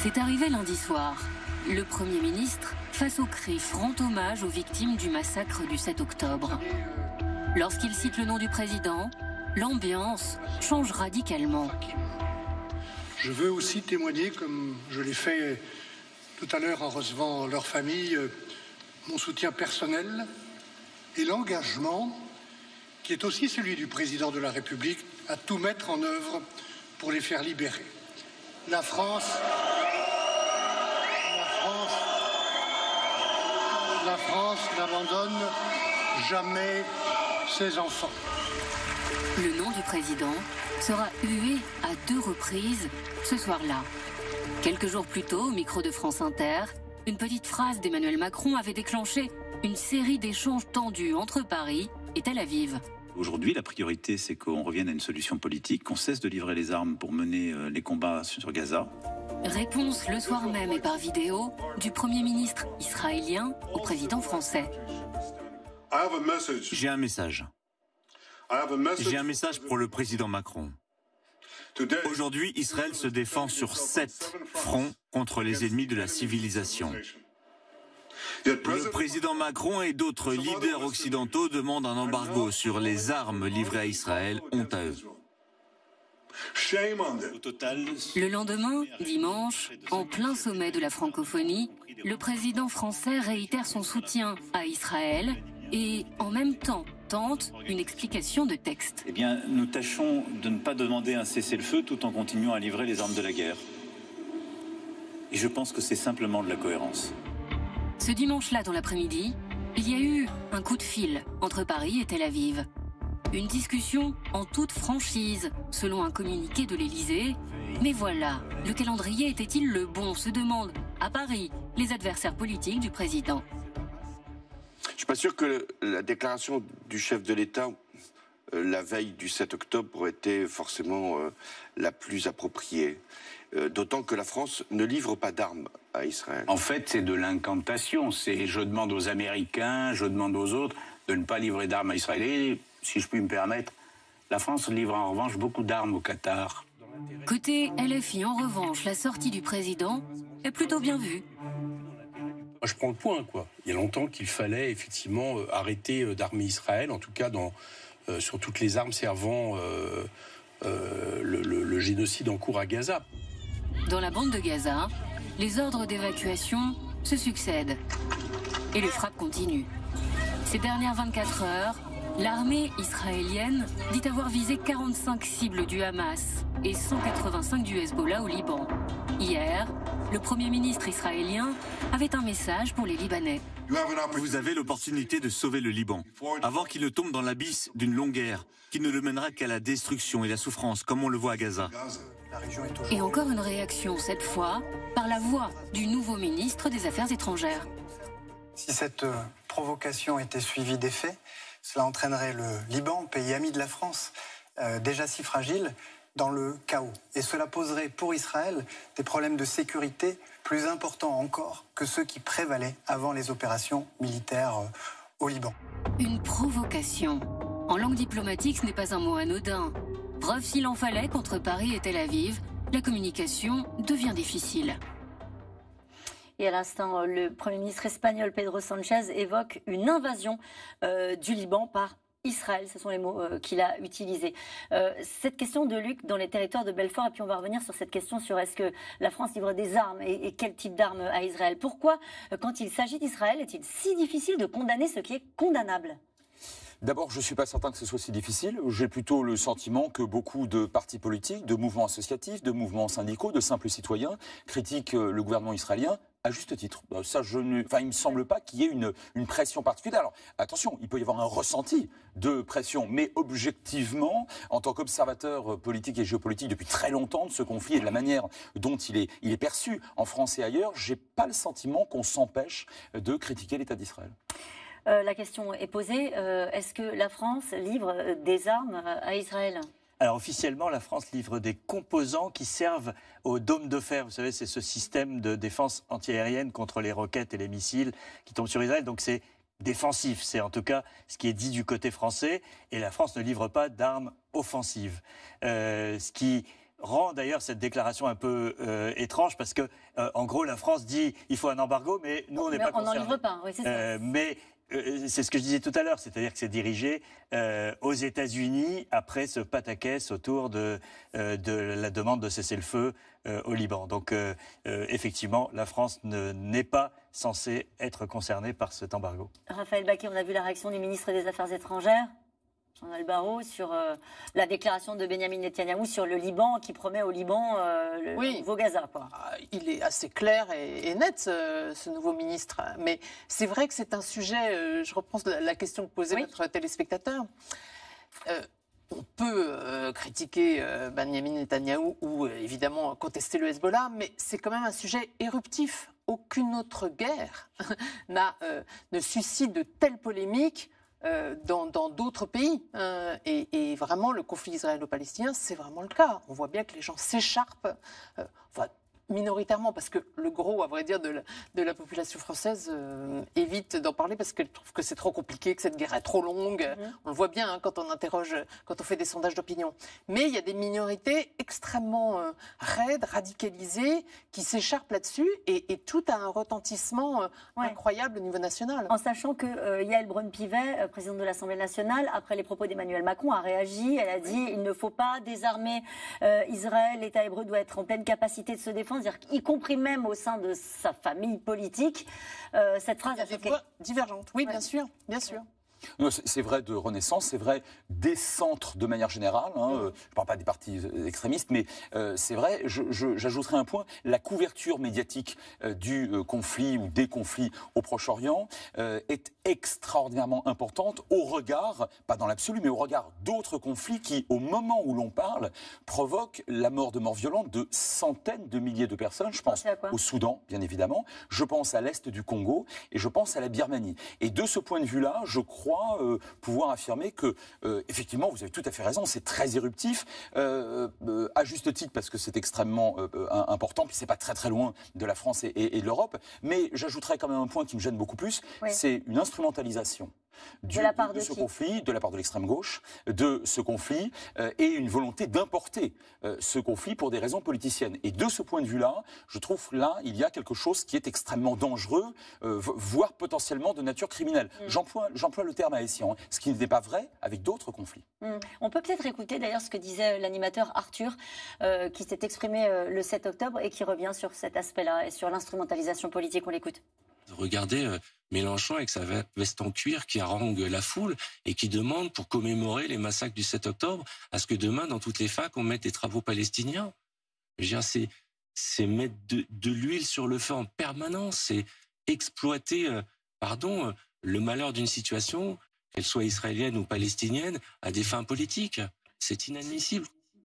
C'est arrivé lundi soir. Le Premier ministre face au cri rend hommage aux victimes du massacre du 7 octobre. Lorsqu'il cite le nom du président, l'ambiance change radicalement. Je veux aussi témoigner, comme je l'ai fait tout à l'heure en recevant leur famille, mon soutien personnel et l'engagement qui est aussi celui du président de la République à tout mettre en œuvre pour les faire libérer. La France n'abandonne jamais ses enfants. Le nom du président sera hué à 2 reprises ce soir-là. Quelques jours plus tôt, au micro de France Inter, une petite phrase d'Emmanuel Macron avait déclenché une série d'échanges tendus entre Paris et Tel Aviv. Aujourd'hui, la priorité, c'est qu'on revienne à une solution politique, qu'on cesse de livrer les armes pour mener les combats sur Gaza. Réponse le soir même et par vidéo du Premier ministre israélien au président français. J'ai un message. J'ai un message pour le président Macron. Aujourd'hui, Israël se défend sur 7 fronts contre les ennemis de la civilisation. Le président Macron et d'autres leaders occidentaux demandent un embargo sur les armes livrées à Israël. Honte à eux. Le lendemain, dimanche, en plein sommet de la francophonie, le président français réitère son soutien à Israël et, en même temps, tente une explication de texte. Eh bien, nous tâchons de ne pas demander un cessez-le-feu tout en continuant à livrer les armes de la guerre. Et je pense que c'est simplement de la cohérence. Ce dimanche-là, dans l'après-midi, il y a eu un coup de fil entre Paris et Tel Aviv. Une discussion en toute franchise, selon un communiqué de l'Élysée. Mais voilà, le calendrier était-il le bon, se demandent à Paris les adversaires politiques du président. Je ne suis pas sûr que la déclaration du chef de l'État la veille du 7 octobre était forcément la plus appropriée. D'autant que la France ne livre pas d'armes à Israël. En fait, c'est de l'incantation. C'est je demande aux Américains, je demande aux autres de ne pas livrer d'armes à Israël. Et, si je puis me permettre, la France livre en revanche beaucoup d'armes au Qatar. Côté LFI, en revanche, la sortie du président est plutôt bien vue. Moi, je prends le point, quoi. Il y a longtemps qu'il fallait effectivement arrêter d'armer Israël, en tout cas sur toutes les armes servant le génocide en cours à Gaza. Dans la bande de Gaza, les ordres d'évacuation se succèdent et les frappes continuent. Ces dernières 24 heures, l'armée israélienne dit avoir visé 45 cibles du Hamas et 185 du Hezbollah au Liban. Hier, le Premier ministre israélien avait un message pour les Libanais. Vous avez l'opportunité de sauver le Liban, avant qu'il ne tombe dans l'abysse d'une longue guerre, qui ne le mènera qu'à la destruction et la souffrance, comme on le voit à Gaza. Et encore une réaction, cette fois, par la voix du nouveau ministre des Affaires étrangères. Si cette provocation était suivie des faits, cela entraînerait le Liban, pays ami de la France, déjà si fragile, dans le chaos. Et cela poserait pour Israël des problèmes de sécurité plus importants encore que ceux qui prévalaient avant les opérations militaires au Liban. Une provocation. En langue diplomatique, ce n'est pas un mot anodin. Preuve s'il en fallait qu'entre Paris et Tel Aviv, la communication devient difficile. Et à l'instant, le Premier ministre espagnol Pedro Sánchez évoque une invasion du Liban par Israël. Ce sont les mots qu'il a utilisés. Cette question de Luc dans les territoires de Belfort, et puis on va revenir sur cette question sur est-ce que la France livre des armes et quel type d'armes à Israël. Pourquoi, quand il s'agit d'Israël, est-il si difficile de condamner ce qui est condamnable ? D'abord, je ne suis pas certain que ce soit si difficile. J'ai plutôt le sentiment que beaucoup de partis politiques, de mouvements associatifs, de mouvements syndicaux, de simples citoyens critiquent le gouvernement israélien à juste titre. Ça, il ne me semble pas qu'il y ait une pression particulière. Alors, attention, il peut y avoir un ressenti de pression, mais objectivement, en tant qu'observateur politique et géopolitique depuis très longtemps de ce conflit et de la manière dont il est perçu en France et ailleurs, j'ai pas le sentiment qu'on s'empêche de critiquer l'État d'Israël. La question est posée, est-ce que la France livre des armes à Israël ? Alors officiellement, la France livre des composants qui servent au dôme de fer. Vous savez, c'est ce système de défense antiaérienne contre les roquettes et les missiles qui tombent sur Israël. Donc c'est défensif, c'est en tout cas ce qui est dit du côté français. Et la France ne livre pas d'armes offensives. Ce qui rend d'ailleurs cette déclaration un peu étrange parce que, en gros, la France dit il faut un embargo, mais nous, on n'est pas concernés. On n'en livre pas, oui, c'est ça. Mais c'est ce que je disais tout à l'heure, c'est-à-dire que c'est dirigé aux États-Unis après ce pataquès autour de la demande de cessez-le-feu au Liban. Donc, effectivement, la France n'est pas censée être concernée par cet embargo. Raphaël Baquet, on a vu la réaction du ministre des Affaires étrangères, Jean-Noël Barrot, sur la déclaration de Benyamin Netanyahou sur le Liban, qui promet au Liban le nouveau Gaza, quoi. Il est assez clair et net, ce nouveau ministre. Mais c'est vrai que c'est un sujet, je reprends la question que posait notre téléspectateur. On peut critiquer Benyamin Netanyahou ou évidemment contester le Hezbollah, mais c'est quand même un sujet éruptif. Aucune autre guerre ne suscite de telles polémiques dans d'autres pays. Et vraiment, le conflit israélo-palestinien, c'est vraiment le cas. On voit bien que les gens s'écharpent, minoritairement, parce que le gros, à vrai dire, de la population française évite d'en parler parce qu'elle trouve que c'est trop compliqué, que cette guerre est trop longue. On le voit bien quand on interroge, quand on fait des sondages d'opinion. Mais il y a des minorités extrêmement raides, radicalisées, qui s'écharpent là-dessus et tout a un retentissement incroyable au niveau national. En sachant que Yael Braun-Pivet, présidente de l'Assemblée nationale, après les propos d'Emmanuel Macron, a réagi. Elle a dit il ne faut pas désarmer Israël, l'État hébreu doit être en pleine capacité de se défendre. C'est-à-dire y compris même au sein de sa famille politique, cette phrase a fait des voix divergentes. Oui, bien sûr, bien sûr. C'est vrai de Renaissance, c'est vrai des centres de manière générale. Je ne parle pas des partis extrémistes, mais c'est vrai, j'ajouterai un point, la couverture médiatique du conflit ou des conflits au Proche-Orient est extraordinairement importante au regard, pas dans l'absolu, mais au regard d'autres conflits qui, au moment où l'on parle, provoquent la mort de morts violentes de centaines de milliers de personnes. Je pense au Soudan, bien évidemment, je pense à l'Est du Congo et je pense à la Birmanie. Et de ce point de vue-là, je crois pouvoir affirmer que, effectivement, vous avez tout à fait raison, c'est très éruptif, à juste titre parce que c'est extrêmement important, puis c'est pas très très loin de la France et de l'Europe, mais j'ajouterais quand même un point qui me gêne beaucoup plus, c'est une instrumentalisation de ce conflit, de la part de l'extrême gauche, de ce conflit, et une volonté d'importer ce conflit pour des raisons politiciennes. Et de ce point de vue-là, je trouve là, il y a quelque chose qui est extrêmement dangereux, voire potentiellement de nature criminelle. J'emploie le terme haïtien, ce qui n'est pas vrai avec d'autres conflits. On peut peut-être écouter d'ailleurs ce que disait l'animateur Arthur, qui s'est exprimé le 7 octobre et qui revient sur cet aspect-là et sur l'instrumentalisation politique. On l'écoute. Regardez Mélenchon avec sa veste en cuir qui harangue la foule et qui demande, pour commémorer les massacres du 7 octobre, à ce que demain, dans toutes les facs, on mette des travaux palestiniens. Je veux dire, c'est mettre de l'huile sur le feu en permanence, c'est exploiter, le malheur d'une situation, qu'elle soit israélienne ou palestinienne, à des fins politiques. C'est inadmissible.